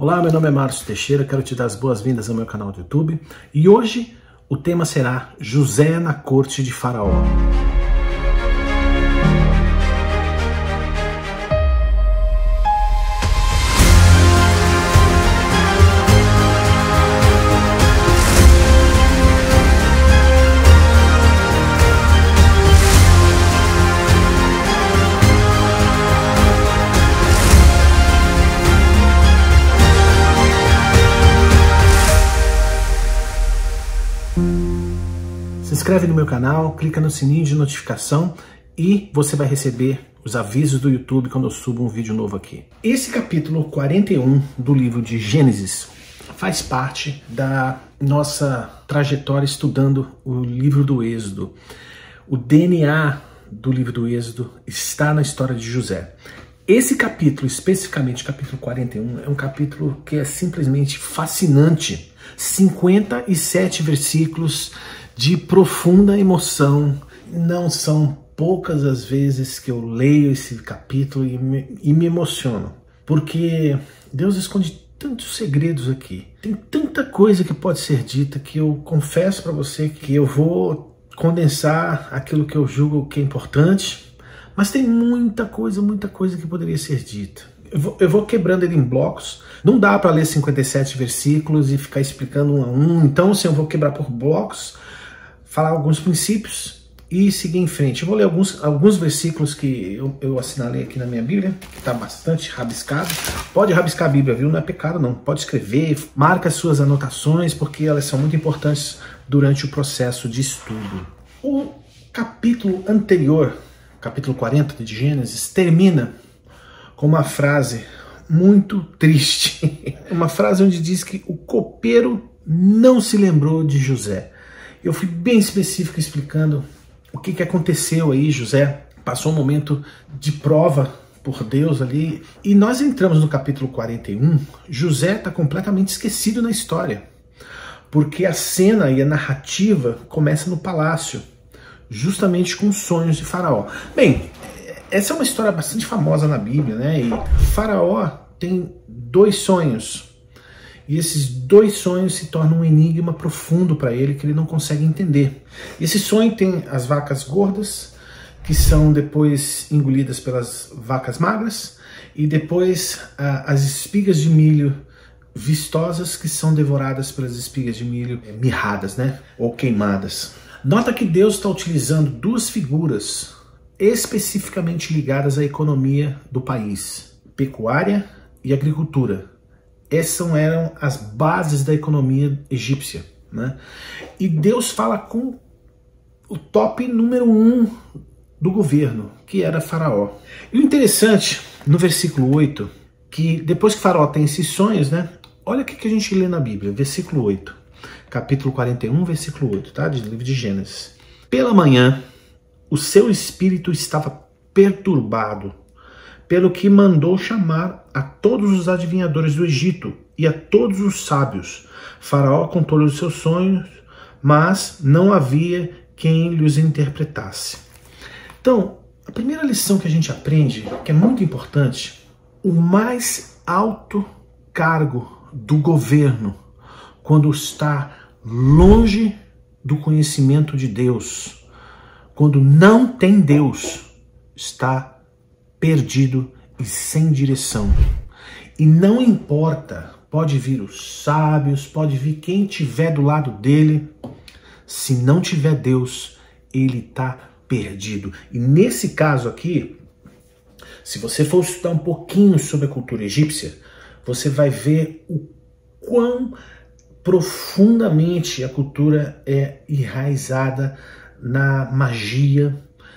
Olá, meu nome é Márcio Teixeira, quero te dar as boas-vindas ao meu canal do YouTube e hoje o tema será José na corte de Faraó. Se inscreve no meu canal, clica no sininho de notificação e você vai receber os avisos do YouTube quando eu subo um vídeo novo aqui. Esse capítulo 41 do livro de Gênesis faz parte da nossa trajetória estudando o livro do Êxodo. O DNA do livro do Êxodo está na história de José. Esse capítulo, especificamente capítulo 41, é um capítulo que é simplesmente fascinante. 57 versículos de profunda emoção. Não são poucas as vezes que eu leio esse capítulo e me emociono, porque Deus esconde tantos segredos aqui. Tem tanta coisa que pode ser dita que eu confesso para você que eu vou condensar aquilo que eu julgo que é importante, mas tem muita coisa que poderia ser dita. Eu vou quebrando ele em blocos. Não dá para ler 57 versículos e ficar explicando um a um. Então, assim, eu vou quebrar por blocos, falar alguns princípios e seguir em frente. Eu vou ler alguns versículos que eu assinalei aqui na minha Bíblia, que está bastante rabiscado. Pode rabiscar a Bíblia, viu? Não é pecado, não. Pode escrever, marca as suas anotações, porque elas são muito importantes durante o processo de estudo. O capítulo anterior, capítulo 40 de Gênesis, termina com uma frase muito triste. Uma frase onde diz que o copeiro não se lembrou de José. Eu fui bem específico explicando o que aconteceu aí. José passou um momento de prova por Deus ali. E nós entramos no capítulo 41. José está completamente esquecido na história, porque a cena e a narrativa começa no palácio, justamente com os sonhos de Faraó. Bem, essa é uma história bastante famosa na Bíblia, né? E Faraó tem dois sonhos. E esses dois sonhos se tornam um enigma profundo para ele, que ele não consegue entender. Esse sonho tem as vacas gordas, que são depois engolidas pelas vacas magras, e depois as espigas de milho vistosas, que são devoradas pelas espigas de milho mirradas, né? Ou queimadas. Nota que Deus está utilizando duas figuras especificamente ligadas à economia do país: pecuária e agricultura. Essas eram as bases da economia egípcia, né? E Deus fala com o top número 1 do governo, que era Faraó. E o interessante, no versículo 8, que depois que Faraó tem esses sonhos, né? Olha o que a gente lê na Bíblia, versículo 8. Capítulo 41, versículo 8, tá? Do livro de Gênesis. Pela manhã, o seu espírito estava perturbado, pelo que mandou chamar a todos os adivinhadores do Egito e a todos os sábios. Faraó contou-lhe os seus sonhos, mas não havia quem lhes interpretasse. Então, a primeira lição que a gente aprende, que é muito importante: o mais alto cargo do governo, quando está longe do conhecimento de Deus, quando não tem Deus, está perdido e sem direção. E não importa, pode vir os sábios, pode vir quem tiver do lado dele, se não tiver Deus, ele está perdido. E nesse caso aqui, se você for estudar um pouquinho sobre a cultura egípcia, você vai ver o quão profundamente a cultura é enraizada na magia,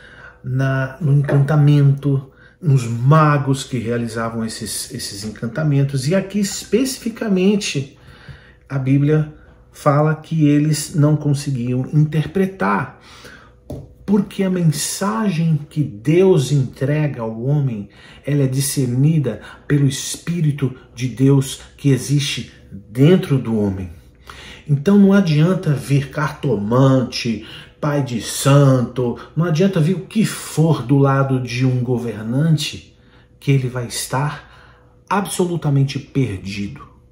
no encantamento, nos magos que realizavam esses encantamentos. E aqui especificamente a Bíblia fala que eles não conseguiam interpretar, porque a mensagem que Deus entrega ao homem, ela é discernida pelo Espírito de Deus que existe dentro do homem. Então não adianta vir cartomante, pai de santo, não adianta vir o que for do lado de um governante, que ele vai estar absolutamente perdido.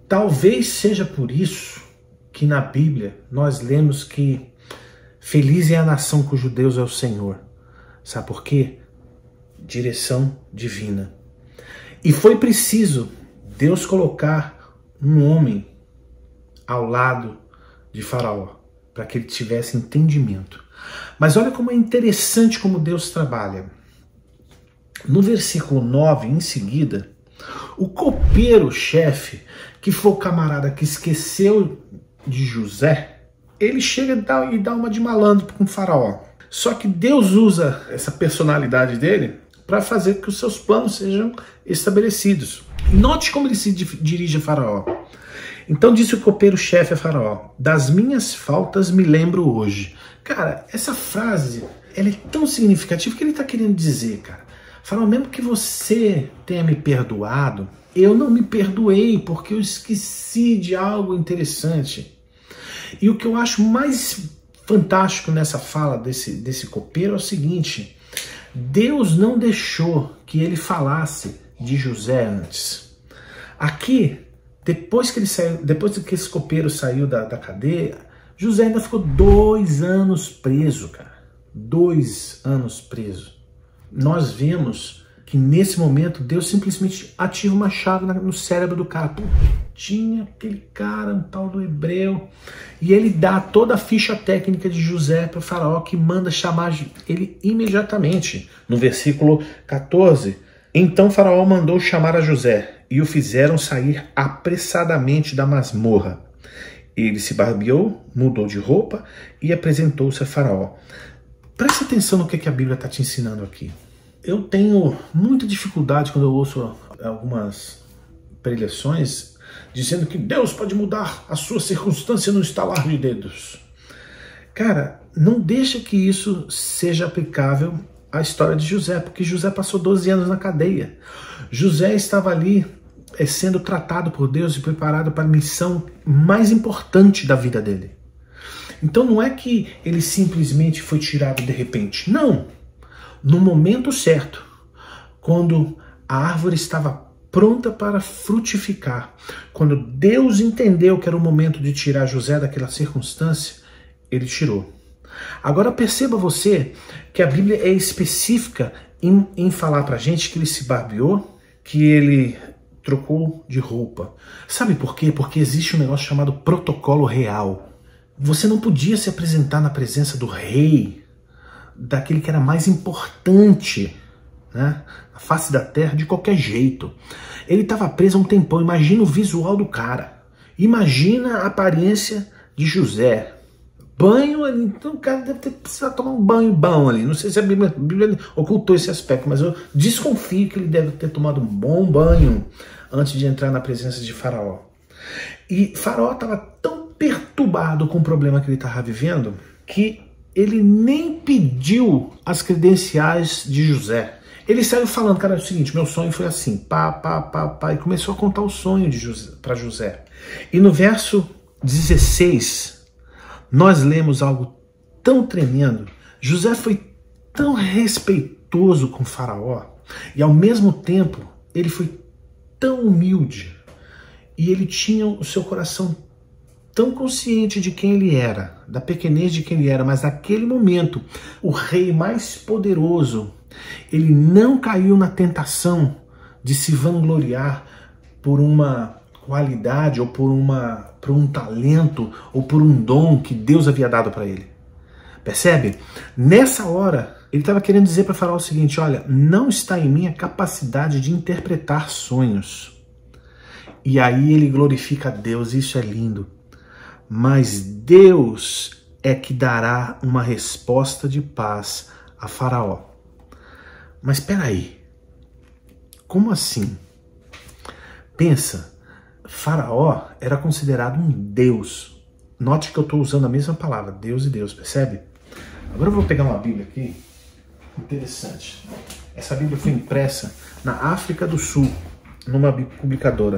Talvez seja por isso que na Bíblia nós lemos que feliz é a nação cujo Deus é o Senhor. Sabe por quê? Direção divina. E foi preciso Deus colocar um homem ao lado de Faraó, para que ele tivesse entendimento. Mas olha como é interessante como Deus trabalha. No versículo 9, em seguida, o copeiro-chefe, que foi o camarada que esqueceu de José, ele chega e dá uma de malandro com o Faraó. Só que Deus usa essa personalidade dele para fazer que os seus planos sejam estabelecidos. Note como ele se dirige a Faraó. Então disse o copeiro-chefe a Faraó: das minhas faltas me lembro hoje. Cara, essa frase, ela é tão significativa que ele está querendo dizer, cara. Faraó, mesmo que você tenha me perdoado, eu não me perdoei porque eu esqueci de algo interessante. E o que eu acho mais fantástico nessa fala desse copeiro é o seguinte: Deus não deixou que ele falasse de José antes. Aqui, depois que esse copeiro saiu da cadeia, José ainda ficou 2 anos preso, cara. 2 anos preso. Nós vemos que nesse momento Deus simplesmente ativa uma chave no cérebro do cara. Pô, tinha aquele cara, um tal do hebreu, e ele dá toda a ficha técnica de José para o Faraó, que manda chamar ele imediatamente. No versículo 14, então Faraó mandou chamar a José e o fizeram sair apressadamente da masmorra. Ele se barbeou, mudou de roupa e apresentou-se a Faraó. Presta atenção no que a Bíblia está te ensinando aqui. Eu tenho muita dificuldade quando eu ouço algumas preleções dizendo que Deus pode mudar a sua circunstância no estalar de dedos. Cara, não deixa que isso seja aplicável à história de José, porque José passou 12 anos na cadeia. José estava ali sendo tratado por Deus e preparado para a missão mais importante da vida dele. Então não é que ele simplesmente foi tirado de repente. Não. No momento certo, quando a árvore estava pronta para frutificar, quando Deus entendeu que era o momento de tirar José daquela circunstância, ele tirou. Agora perceba você que a Bíblia é específica em falar para a gente que ele se barbeou, que ele trocou de roupa. Sabe por quê? Porque existe um negócio chamado protocolo real. Você não podia se apresentar na presença do rei, daquele que era mais importante, né, na face da terra, de qualquer jeito. Ele estava preso há um tempão. Imagina o visual do cara. Imagina a aparência de José. Banho ali, então o cara deve ter precisado tomar um banho bom ali. Não sei se a Bíblia ocultou esse aspecto, mas eu desconfio que ele deve ter tomado um bom banho antes de entrar na presença de Faraó. E Faraó estava tão perturbado com o problema que ele estava vivendo que ele nem pediu as credenciais de José. Ele saiu falando: cara, é o seguinte, meu sonho foi assim, pá, e começou a contar o sonho para José. E no verso 16, nós lemos algo tão tremendo. José foi tão respeitoso com Faraó, e ao mesmo tempo ele foi tão humilde, e ele tinha o seu coração tão consciente de quem ele era, da pequenez de quem ele era, mas naquele momento, o rei mais poderoso, ele não caiu na tentação de se vangloriar por uma qualidade, ou por um talento, ou por um dom que Deus havia dado para ele. Percebe? Nessa hora, ele estava querendo dizer para Faraó o seguinte: olha, não está em mim a capacidade de interpretar sonhos. E aí ele glorifica a Deus, isso é lindo. Mas Deus é que dará uma resposta de paz a Faraó. Mas espera aí, como assim? Pensa, Faraó era considerado um deus. Note que eu estou usando a mesma palavra, Deus e Deus, percebe? Agora eu vou pegar uma Bíblia aqui, interessante. Essa Bíblia foi impressa na África do Sul, numa publicadora.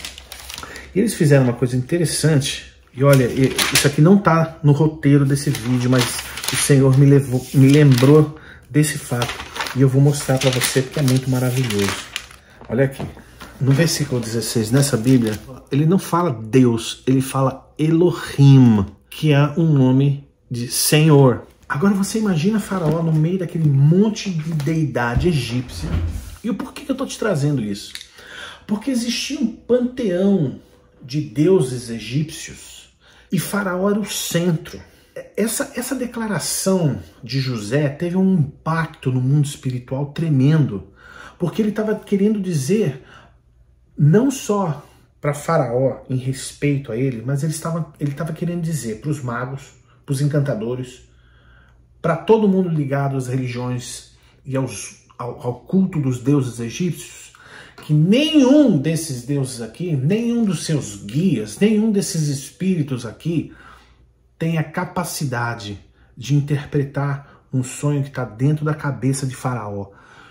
E eles fizeram uma coisa interessante. E olha, isso aqui não está no roteiro desse vídeo, mas o Senhor me lembrou desse fato. E eu vou mostrar para você porque é muito maravilhoso. Olha aqui, no versículo 16, nessa Bíblia, ele não fala Deus, ele fala Elohim, que é um nome de Senhor. Agora você imagina Faraó no meio daquele monte de deidade egípcia. E o porquê que eu estou te trazendo isso? Porque existia um panteão de deuses egípcios e Faraó era o centro. Essa declaração de José teve um impacto no mundo espiritual tremendo, porque ele estava querendo dizer não só para Faraó em respeito a ele, mas ele estava querendo dizer para os magos, para os encantadores, para todo mundo ligado às religiões e ao culto dos deuses egípcios, que nenhum desses deuses aqui, nenhum dos seus guias, nenhum desses espíritos aqui tem a capacidade de interpretar um sonho que está dentro da cabeça de Faraó.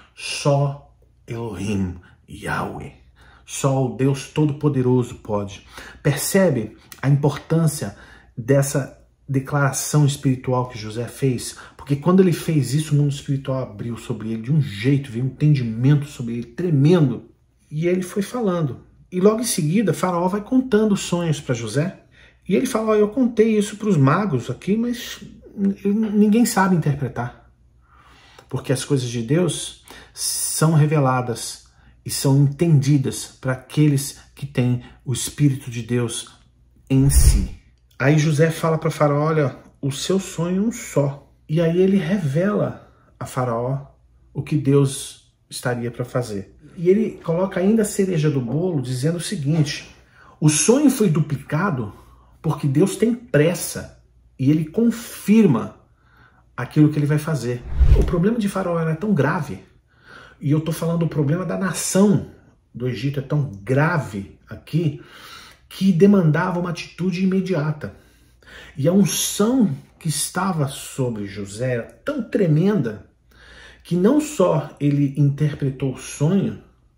Só Elohim, Yahweh, só o Deus Todo-Poderoso pode. Percebe a importância dessa declaração espiritual que José fez? Porque quando ele fez isso, o mundo espiritual abriu sobre ele de um jeito, veio um entendimento sobre ele tremendo. E ele foi falando. E logo em seguida, Faraó vai contando os sonhos para José. E ele fala, eu contei isso para os magos aqui, mas ninguém sabe interpretar. Porque as coisas de Deus são reveladas e são entendidas para aqueles que têm o Espírito de Deus em si. Aí José fala para Faraó, olha, o seu sonho é um só. E aí ele revela a Faraó o que Deus estaria para fazer. E ele coloca ainda a cereja do bolo dizendo o seguinte, o sonho foi duplicado porque Deus tem pressa e ele confirma aquilo que ele vai fazer. O problema de Faraó era tão grave, e eu estou falando do problema da nação do Egito, é tão grave aqui, que demandava uma atitude imediata. E a unção que estava sobre José era tão tremenda que não só ele interpretou o sonho,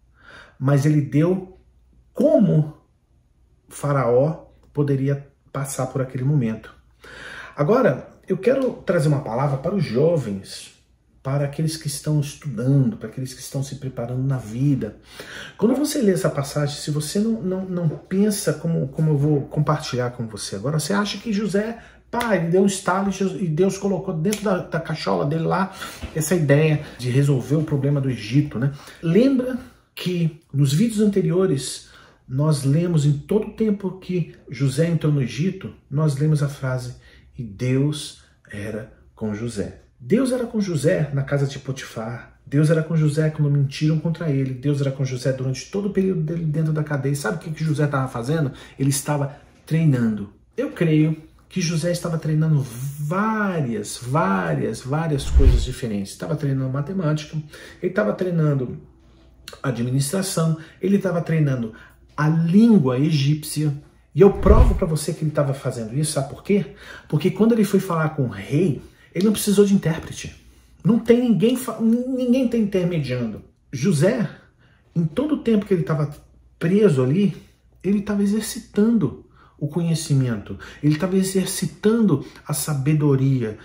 mas ele deu como Faraó poderia passar por aquele momento. Agora, eu quero trazer uma palavra para os jovens, para aqueles que estão estudando, para aqueles que estão se preparando na vida. Quando você lê essa passagem, se você não pensa como eu vou compartilhar com você agora, você acha que José, ele deu um estalo e Deus colocou dentro da cachola dele lá essa ideia de resolver o problema do Egito, né? Lembra que nos vídeos anteriores nós lemos em todo o tempo que José entrou no Egito, nós lemos a frase, e Deus era com José. Deus era com José na casa de Potifar, Deus era com José quando mentiram contra ele, Deus era com José durante todo o período dele dentro da cadeia. Sabe o que José estava fazendo? Ele estava treinando. Eu creio que José estava treinando várias coisas diferentes. Estava treinando matemática, ele estava treinando administração, ele estava treinando a língua egípcia. E eu provo para você que ele estava fazendo isso, sabe por quê? Porque quando ele foi falar com o rei, ele não precisou de intérprete. Não tem ninguém está intermediando. José, em todo o tempo que ele estava preso ali, ele estava exercitando o conhecimento. Ele estava exercitando a sabedoria.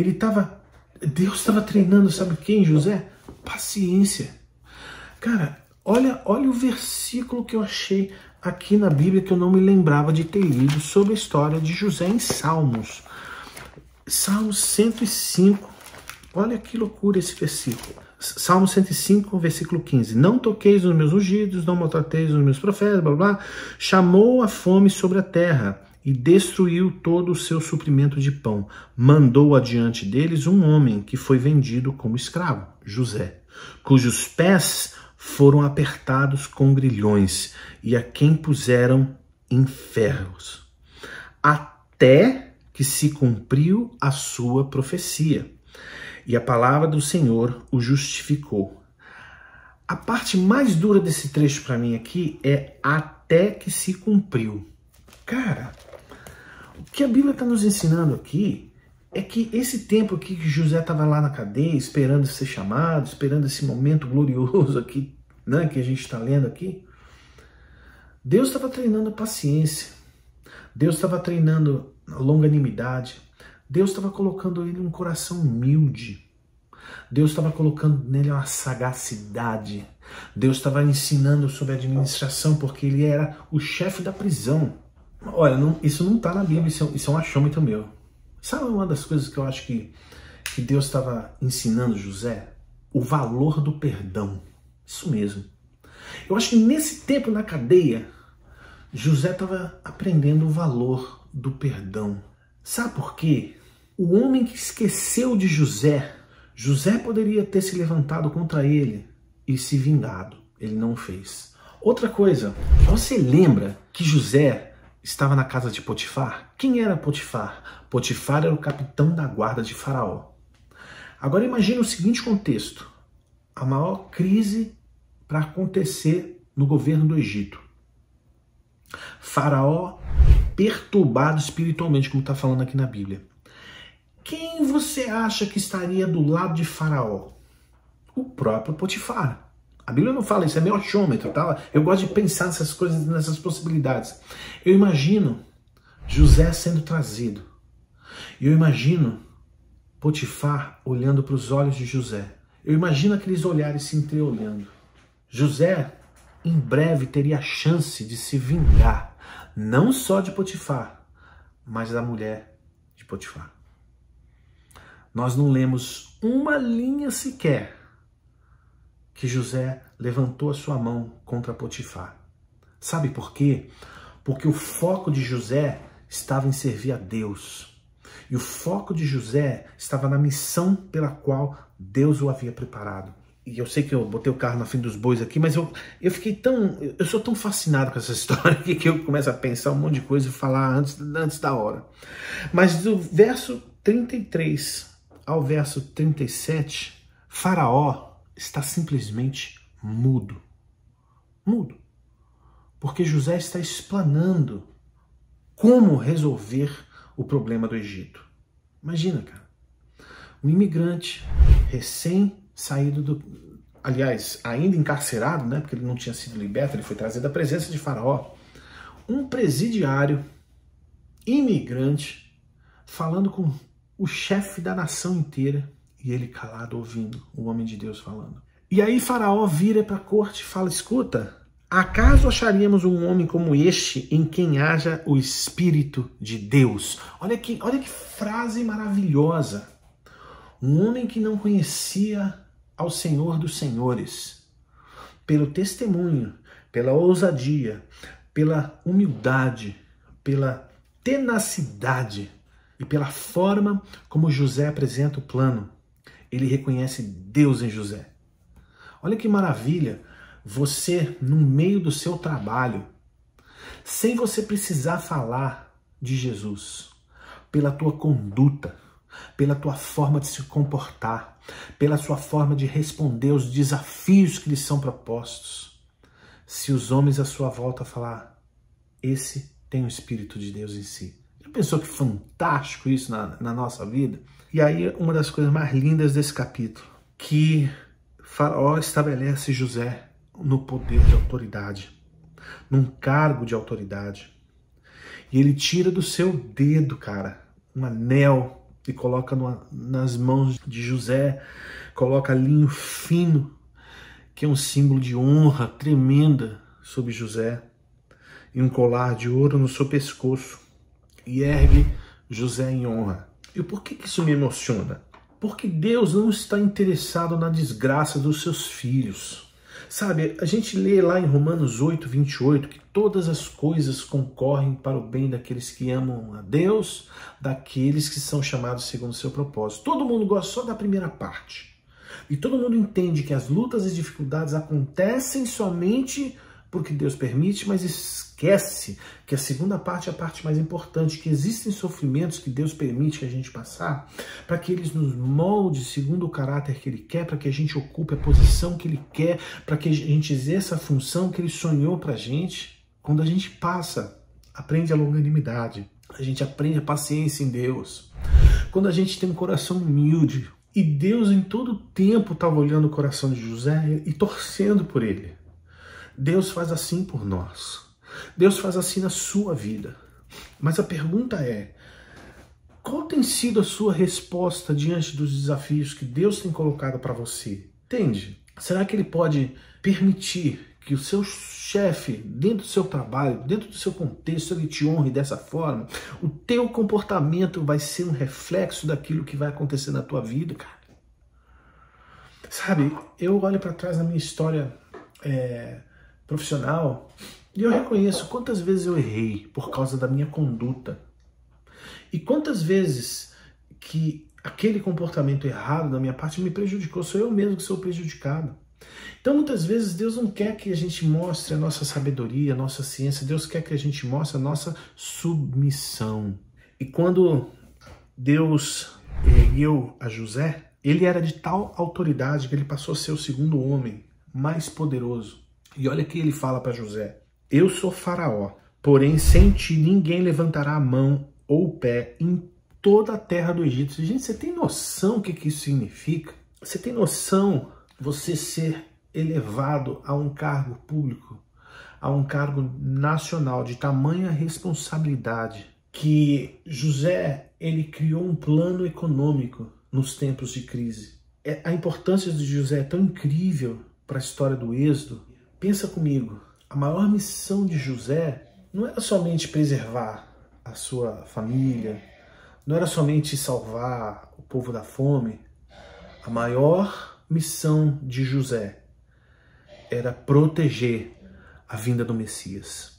Deus estava treinando, sabe quem, José? Paciência. Cara, olha o versículo que eu achei aqui na Bíblia que eu não me lembrava de ter lido sobre a história de José em Salmos. Salmos 105. Olha que loucura esse versículo. Salmo 105, versículo 15. Não toqueis nos meus ungidos, não maltrateis os meus profetas, blá, blá. Chamou a fome sobre a terra e destruiu todo o seu suprimento de pão. Mandou adiante deles um homem que foi vendido como escravo, José, cujos pés foram apertados com grilhões e a quem puseram em ferros, até que se cumpriu a sua profecia. E a palavra do Senhor o justificou. A parte mais dura desse trecho para mim aqui é até que se cumpriu. Cara, o que a Bíblia está nos ensinando aqui é que esse tempo aqui que José estava lá na cadeia, esperando ser chamado, esperando esse momento glorioso aqui, né, que a gente está lendo aqui, Deus estava treinando a paciência, Deus estava treinando a longanimidade, Deus estava colocando nele um coração humilde, Deus estava colocando nele uma sagacidade, Deus estava ensinando sobre administração, porque ele era o chefe da prisão. Olha, isso não está na Bíblia, isso é um achômetro meu. Sabe uma das coisas que eu acho que Deus estava ensinando José? O valor do perdão. Isso mesmo. Eu acho que nesse tempo na cadeia, José estava aprendendo o valor do perdão. Sabe por quê? O homem que esqueceu de José poderia ter se levantado contra ele e se vingado. Ele não fez. Outra coisa, você lembra que José estava na casa de Potifar? Quem era Potifar? Potifar era o capitão da guarda de Faraó. Agora imagine o seguinte contexto. A maior crise para acontecer no governo do Egito. Faraó perturbado espiritualmente, como está falando aqui na Bíblia. Quem você acha que estaria do lado de Faraó? O próprio Potifar. A Bíblia não fala isso, é meu achômetro, tá? Eu gosto de pensar nessas coisas, nessas possibilidades. Eu imagino José sendo trazido. Eu imagino Potifar olhando para os olhos de José. Eu imagino aqueles olhares se entreolhando. José, em breve, teria a chance de se vingar, não só de Potifar, mas da mulher de Potifar. Nós não lemos uma linha sequer que José levantou a sua mão contra Potifar. Sabe por quê? Porque o foco de José estava em servir a Deus. E o foco de José estava na missão pela qual Deus o havia preparado. E eu sei que eu botei o carro na frente dos bois aqui, mas eu sou tão fascinado com essa história que eu começo a pensar um monte de coisa e falar antes da hora. Mas do verso 33 ao verso 37, Faraó está simplesmente mudo. Mudo. Porque José está explanando como resolver o problema do Egito. Imagina, cara. Um imigrante recém-saído aliás, ainda encarcerado, né? Porque ele não tinha sido liberto, ele foi trazido à presença de Faraó. Um presidiário, imigrante, falando com o chefe da nação inteira, e ele calado ouvindo o homem de Deus falando. E aí Faraó vira para a corte e fala: escuta, acaso acharíamos um homem como este em quem haja o Espírito de Deus? Olha que frase maravilhosa. Um homem que não conhecia ao Senhor dos Senhores, pelo testemunho, pela ousadia, pela humildade, pela tenacidade e pela forma como José apresenta o plano, ele reconhece Deus em José. Olha que maravilha, você no meio do seu trabalho, sem você precisar falar de Jesus, pela tua conduta, pela tua forma de se comportar, pela sua forma de responder aos desafios que lhes são propostos. Se os homens à sua volta falar, esse tem o Espírito de Deus em si. Já pensou que fantástico isso na nossa vida? E aí uma das coisas mais lindas desse capítulo, que Faraó estabelece José no poder de autoridade, num cargo de autoridade. E ele tira do seu dedo, cara, um anel e coloca nas mãos de José, coloca linho fino, que é um símbolo de honra tremenda sobre José, e um colar de ouro no seu pescoço, e ergue José em honra. E por que isso me emociona? Porque Deus não está interessado na desgraça dos seus filhos. Sabe, a gente lê lá em Romanos 8, 28, que todas as coisas concorrem para o bem daqueles que amam a Deus, daqueles que são chamados segundo o seu propósito. Todo mundo gosta só da primeira parte. E todo mundo entende que as lutas e dificuldades acontecem somente porque Deus permite, mas esquece que a segunda parte é a parte mais importante, que existem sofrimentos que Deus permite que a gente passar, para que eles nos molde segundo o caráter que Ele quer, para que a gente ocupe a posição que Ele quer, para que a gente exerça a função que Ele sonhou para a gente. Quando a gente passa, aprende a longanimidade, a gente aprende a paciência em Deus. Quando a gente tem um coração humilde, e Deus em todo tempo estava olhando o coração de José e torcendo por ele. Deus faz assim por nós. Deus faz assim na sua vida. Mas a pergunta é, qual tem sido a sua resposta diante dos desafios que Deus tem colocado para você? Entende? Será que ele pode permitir que o seu chefe, dentro do seu trabalho, dentro do seu contexto, ele te honre dessa forma? O teu comportamento vai ser um reflexo daquilo que vai acontecer na tua vida, cara. Sabe, eu olho para trás na minha história profissional e eu reconheço quantas vezes eu errei por causa da minha conduta. E quantas vezes que aquele comportamento errado da minha parte me prejudicou, sou eu mesmo que sou prejudicado. Então muitas vezes Deus não quer que a gente mostre a nossa sabedoria, a nossa ciência, Deus quer que a gente mostre a nossa submissão. E quando Deus ergueu a José, ele era de tal autoridade que ele passou a ser o segundo homem mais poderoso. E olha que ele fala para José: eu sou Faraó, porém sem ti ninguém levantará a mão ou o pé em toda a terra do Egito. Gente, você tem noção do que isso significa? Você tem noção você ser elevado a um cargo público, a um cargo nacional de tamanha responsabilidade, que José, ele criou um plano econômico nos tempos de crise. A importância de José é tão incrível para a história do Êxodo. Pensa comigo, a maior missão de José não era somente preservar a sua família, não era somente salvar o povo da fome. A maior missão de José era proteger a vinda do Messias.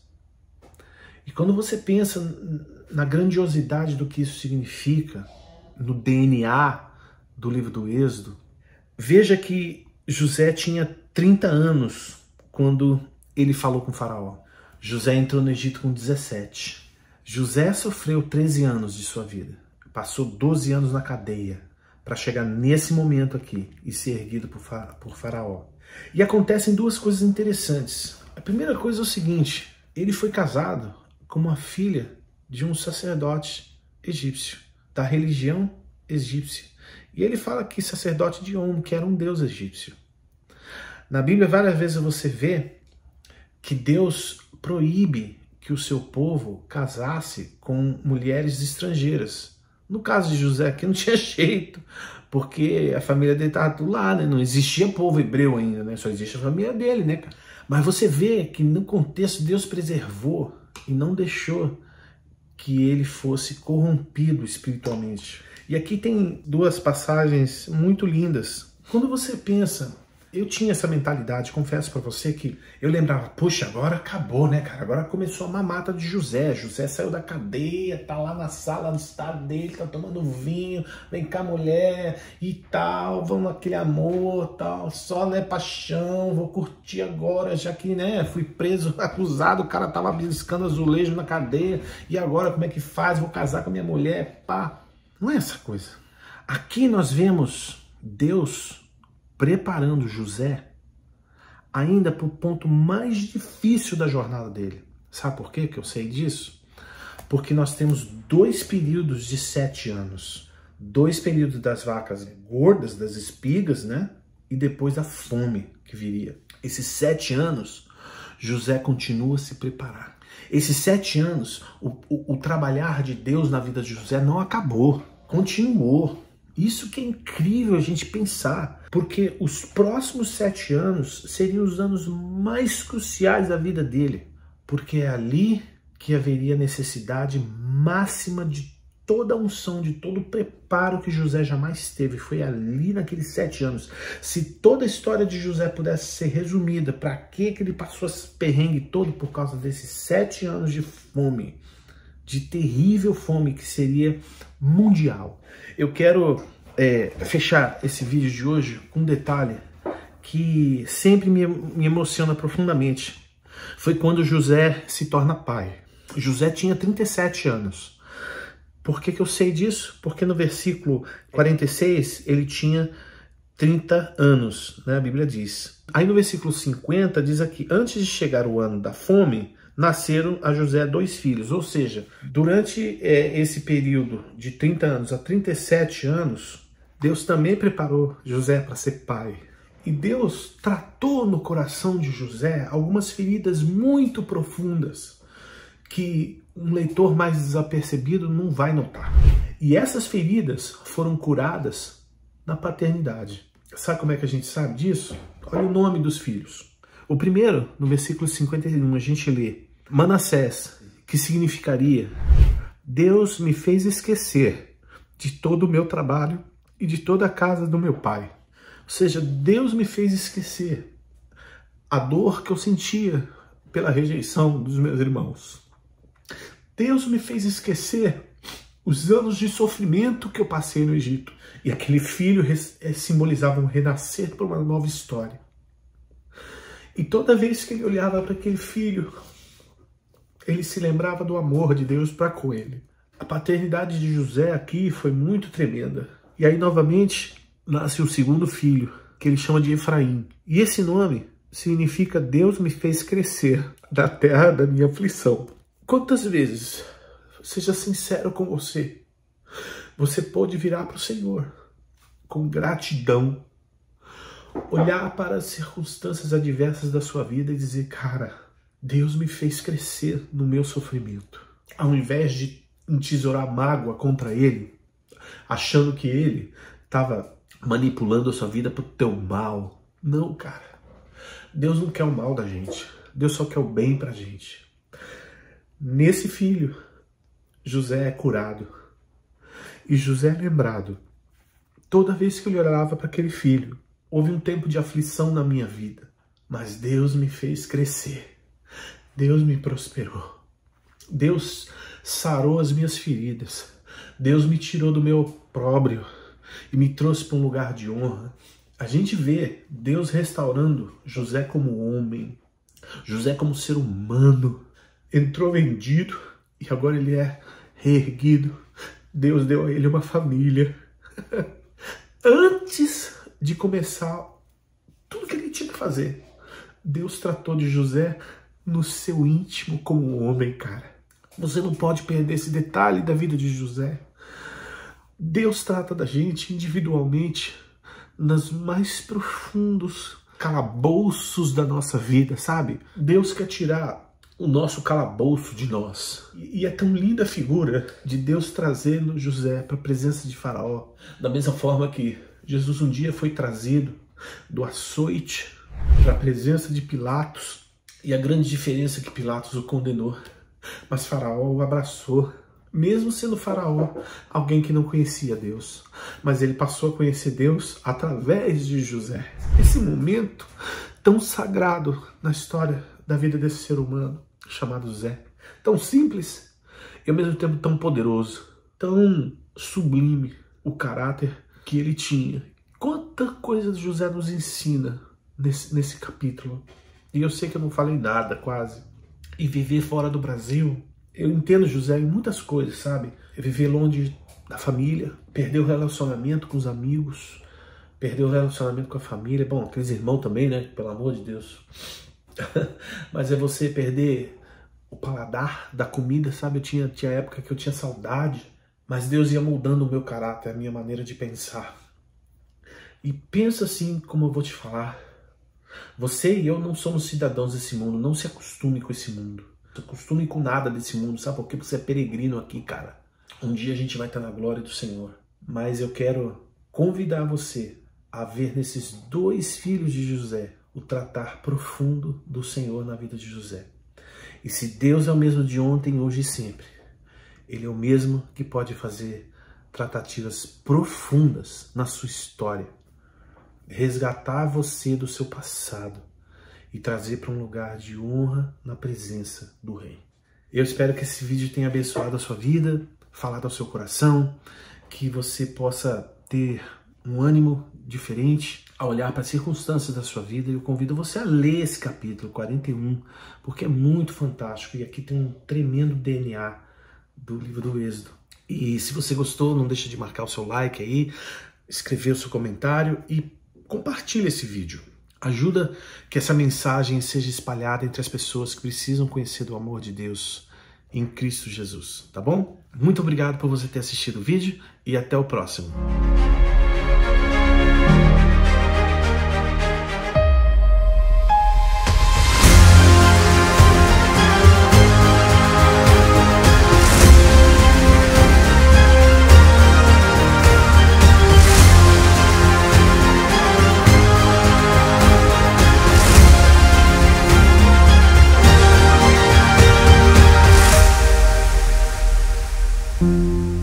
E quando você pensa na grandiosidade do que isso significa, no DNA do livro do Êxodo, veja que José tinha 30 anos quando ele falou com o faraó. José entrou no Egito com 17. José sofreu 13 anos de sua vida. Passou 12 anos na cadeia para chegar nesse momento aqui e ser erguido por faraó. E acontecem duas coisas interessantes. A primeira coisa é o seguinte: ele foi casado com uma filha de um sacerdote egípcio, da religião egípcia. E ele fala que sacerdote de Om, que era um deus egípcio. Na Bíblia, várias vezes você vê que Deus proíbe que o seu povo casasse com mulheres estrangeiras. No caso de José aqui não tinha jeito, porque a família dele estava tudo lá, né? Não existia povo hebreu ainda, né? Só existe a família dele, né? Mas você vê que no contexto Deus preservou e não deixou que ele fosse corrompido espiritualmente. E aqui tem duas passagens muito lindas. Quando você pensa, eu tinha essa mentalidade, confesso para você que eu lembrava, puxa, agora acabou, né, cara? Agora começou a mamata de José. José saiu da cadeia, tá lá na sala do estado dele, tá tomando vinho, vem cá mulher e tal, vamos aquele amor, tal, só, né, paixão, vou curtir agora, já que, né, fui preso, acusado, o cara tava beliscando azulejo na cadeia, e agora como é que faz? Vou casar com a minha mulher, pá. Não é essa coisa. Aqui nós vemos Deus preparando José ainda para o ponto mais difícil da jornada dele. Sabe por quê que eu sei disso? Porque nós temos 2 períodos de 7 anos. 2 períodos das vacas gordas, das espigas, né? E depois da fome que viria. Esses 7 anos, José continua a se preparar. Esses 7 anos, o trabalhar de Deus na vida de José não acabou, continuou. Isso que é incrível a gente pensar, porque os próximos 7 anos seriam os anos mais cruciais da vida dele, porque é ali que haveria necessidade máxima de toda a unção, de todo o preparo que José jamais teve. Foi ali naqueles 7 anos. Se toda a história de José pudesse ser resumida, para que ele passou esse perrengue todo? Por causa desses 7 anos de fome, de terrível fome que seria mundial. Eu quero fechar esse vídeo de hoje com um detalhe que sempre me emociona profundamente. Foi quando José se torna pai. José tinha 37 anos. Por que eu sei disso? Porque no versículo 46 ele tinha 30 anos, né? A Bíblia diz. Aí no versículo 50 diz aqui: antes de chegar o ano da fome, nasceram a José 2 filhos. Ou seja, durante esse período de 30 anos a 37 anos, Deus também preparou José para ser pai. E Deus tratou no coração de José algumas feridas muito profundas que um leitor mais desapercebido não vai notar. E essas feridas foram curadas na paternidade. Sabe como é que a gente sabe disso? Olha o nome dos filhos. O primeiro, no versículo 51, a gente lê Manassés, que significaria: Deus me fez esquecer de todo o meu trabalho e de toda a casa do meu pai. Ou seja, Deus me fez esquecer a dor que eu sentia pela rejeição dos meus irmãos. Deus me fez esquecer os anos de sofrimento que eu passei no Egito. E aquele filho simbolizava um renascer para uma nova história. E toda vez que ele olhava para aquele filho, ele se lembrava do amor de Deus para com ele. A paternidade de José aqui foi muito tremenda. E aí, novamente, nasce o segundo filho, que ele chama de Efraim. E esse nome significa: Deus me fez crescer da terra da minha aflição. Quantas vezes, seja sincero com você, você pode virar para o Senhor com gratidão, olhar para as circunstâncias adversas da sua vida e dizer: cara, Deus me fez crescer no meu sofrimento. Ao invés de entesourar mágoa contra Ele, achando que Ele estava manipulando a sua vida para o teu mal. Não, cara. Deus não quer o mal da gente. Deus só quer o bem pra gente. Nesse filho, José é curado. E José é lembrado. Toda vez que ele olhava para aquele filho, houve um tempo de aflição na minha vida. Mas Deus me fez crescer. Deus me prosperou. Deus sarou as minhas feridas. Deus me tirou do meu opróbrio e me trouxe para um lugar de honra. A gente vê Deus restaurando José como homem, José como ser humano. Entrou vendido e agora ele é reerguido. Deus deu a ele uma família. Antes de começar tudo que ele tinha que fazer, Deus tratou de José no seu íntimo como um homem, cara. Você não pode perder esse detalhe da vida de José. Deus trata da gente individualmente nos mais profundos calabouços da nossa vida, sabe? Deus quer tirar o nosso calabouço de nós. E é tão linda a figura de Deus trazendo José para a presença de Faraó. Da mesma forma que Jesus um dia foi trazido do açoite para a presença de Pilatos. E a grande diferença é que Pilatos o condenou, mas Faraó o abraçou. Mesmo sendo Faraó alguém que não conhecia Deus, mas ele passou a conhecer Deus através de José. Esse momento tão sagrado na história da vida desse ser humano chamado Zé, tão simples e ao mesmo tempo tão poderoso, tão sublime o caráter que ele tinha. Quanta coisa José nos ensina nesse capítulo. E eu sei que eu não falei nada quase. E viver fora do Brasil, eu entendo José em muitas coisas, sabe? Viver longe da família, perder o relacionamento com os amigos, perder o relacionamento com a família. Bom, aqueles irmãos também, né? Pelo amor de Deus. Mas é você perder o paladar da comida, sabe? Tinha época que eu tinha saudade, mas Deus ia moldando o meu caráter, a minha maneira de pensar. E pensa assim, como eu vou te falar. Você e eu não somos cidadãos desse mundo, não se acostume com esse mundo. Não se acostume com nada desse mundo, sabe por quê? Porque você é peregrino aqui, cara. Um dia a gente vai estar na glória do Senhor. Mas eu quero convidar você a ver nesses dois filhos de José o tratar profundo do Senhor na vida de José. E se Deus é o mesmo de ontem, hoje e sempre, Ele é o mesmo que pode fazer tratativas profundas na sua história, resgatar você do seu passado e trazer para um lugar de honra na presença do Rei. Eu espero que esse vídeo tenha abençoado a sua vida, falado ao seu coração, que você possa ter um ânimo diferente a olhar para as circunstâncias da sua vida. Eu convido você a ler esse capítulo 41, porque é muito fantástico e aqui tem um tremendo DNA do livro do Êxodo. E se você gostou, não deixa de marcar o seu like aí, escrever o seu comentário e compartilhe esse vídeo. Ajuda que essa mensagem seja espalhada entre as pessoas que precisam conhecer do amor de Deus em Cristo Jesus, tá bom? Muito obrigado por você ter assistido o vídeo e até o próximo. abraço.